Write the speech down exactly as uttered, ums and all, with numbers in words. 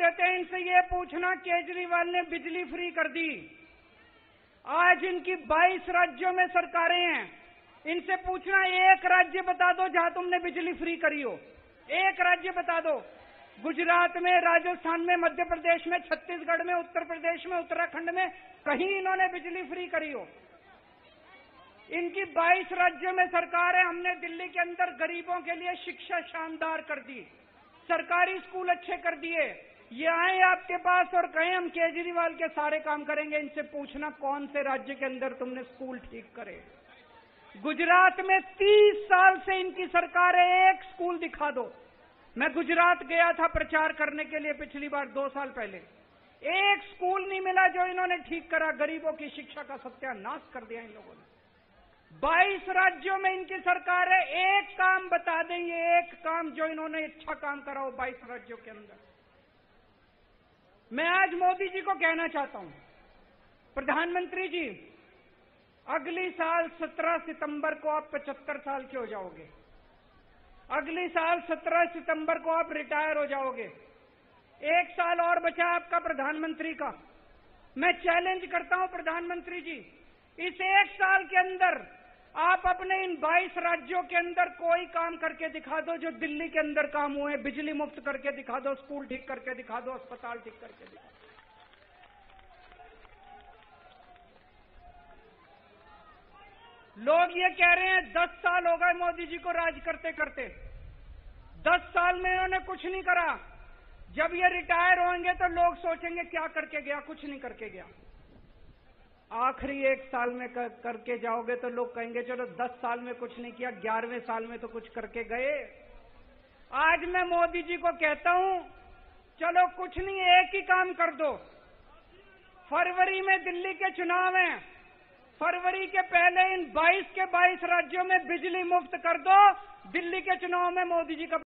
कहते हैं इनसे ये पूछना, केजरीवाल ने बिजली फ्री कर दी। आज इनकी बाईस राज्यों में सरकारें हैं, इनसे पूछना एक राज्य बता दो जहां तुमने बिजली फ्री करी हो। एक राज्य बता दो। गुजरात में, राजस्थान में, मध्य प्रदेश में, छत्तीसगढ़ में, उत्तर प्रदेश में, उत्तराखंड में कहीं इन्होंने बिजली फ्री करी हो। इनकी बाईस राज्यों में सरकार है। हमने दिल्ली के अंदर गरीबों के लिए शिक्षा शानदार कर दी, सरकारी स्कूल अच्छे कर दिए। ये आए आपके पास और कहें हम केजरीवाल के सारे काम करेंगे। इनसे पूछना कौन से राज्य के अंदर तुमने स्कूल ठीक करे। गुजरात में तीस साल से इनकी सरकार है, एक स्कूल दिखा दो। मैं गुजरात गया था प्रचार करने के लिए पिछली बार, दो साल पहले। एक स्कूल नहीं मिला जो इन्होंने ठीक करा। गरीबों की शिक्षा का सत्यानाश कर दिया इन लोगों ने। बाईस राज्यों में इनकी सरकार है, एक काम बता दें, ये एक काम जो इन्होंने अच्छा काम करा हो बाईस राज्यों के अंदर। मैं आज मोदी जी को कहना चाहता हूं, प्रधानमंत्री जी, अगली साल सत्रह सितंबर को आप पचहत्तर साल के हो जाओगे। अगली साल सत्रह सितंबर को आप रिटायर हो जाओगे। एक साल और बचा आपका प्रधानमंत्री का। मैं चैलेंज करता हूं प्रधानमंत्री जी, इस एक साल के अंदर आप अपने इन बाईस राज्यों के अंदर कोई काम करके दिखा दो जो दिल्ली के अंदर काम हुए। बिजली मुफ्त करके दिखा दो, स्कूल ठीक करके दिखा दो, अस्पताल ठीक करके दिखा दो। लोग ये कह रहे हैं दस साल हो गए मोदी जी को राज करते करते, दस साल में इन्होंने कुछ नहीं करा। जब ये रिटायर होंगे तो लोग सोचेंगे क्या करके गया, कुछ नहीं करके गया। आखिरी एक साल में कर, करके जाओगे तो लोग कहेंगे चलो दस साल में कुछ नहीं किया, ग्यारहवें साल में तो कुछ करके गए। आज मैं मोदी जी को कहता हूं, चलो कुछ नहीं, एक ही काम कर दो। फरवरी में दिल्ली के चुनाव हैं, फरवरी के पहले इन बाईस के बाईस राज्यों में बिजली मुफ्त कर दो। दिल्ली के चुनाव में मोदी जी का